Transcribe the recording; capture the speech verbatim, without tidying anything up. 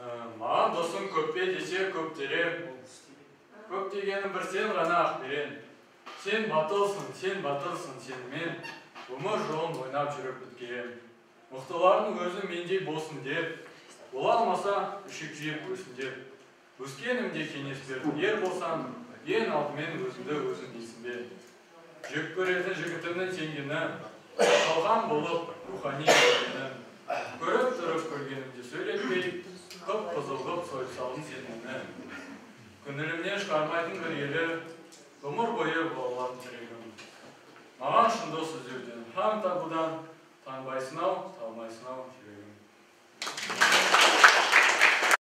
Маған досым көппе десе көп терем. Көп дегенім бір сен ғана ақ берен. Сен батылсың, сен батырсың, сенімен өмір жолын ойнап жүріп біткем. Мықтылардың өзі мендей болсын деп, бола алмаса үшік жеп өсін деп. Өскенімде кеңес берді, ер болсаң, ең алдымен өзіңді өзің дейсің бе. Жек көретін жігітімнің сенгені, қалған болып рухани көргенім. Көріп тұрып көргенімде сөйлетпей, қып-қызыл қып сойып салдың сен мені. Көңілімнен шығармайтын бір елі, өмір бойы болатын жүрегім. Маған шын дос іздеуден, һәм табудан танбайсың-ау, талмайсың-ау жүрегім.